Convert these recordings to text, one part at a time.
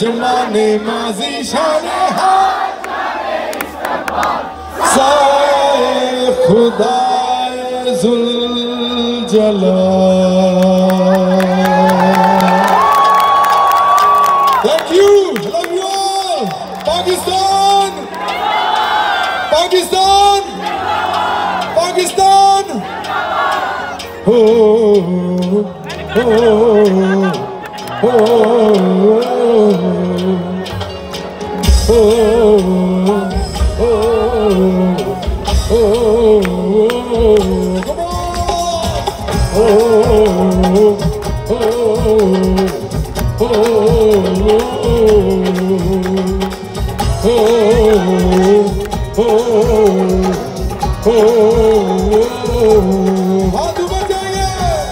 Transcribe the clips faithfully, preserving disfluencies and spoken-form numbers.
जमाने माजी शाने साए खुदाए जुल जलाल। Thank you, love you all. Pakistan, Pakistan, Pakistan. Oh, oh, oh, oh, oh, oh, oh, oh, come on. Oh, oh, oh, oh, oh, oh, हाथ ऊपर जाइए।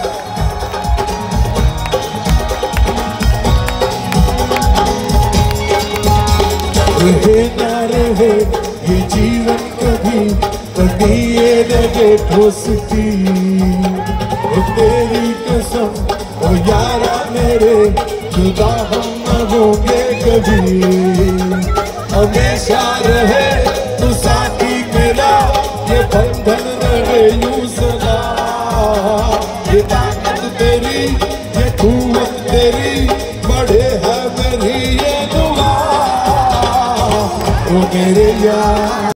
रहे ना रहे ये जीवन कभी कभी ये लगे ठोसती तेरी कसम ओ यारा मेरे जुदा हम न होंगे कभी हमेशा रहे तू साथी मेरा ये बंधन रहे यूं सदा ये ताकत तेरी ये कुव्वत तेरी बड़े है मेरी ये दुआ ओ मेरे यार।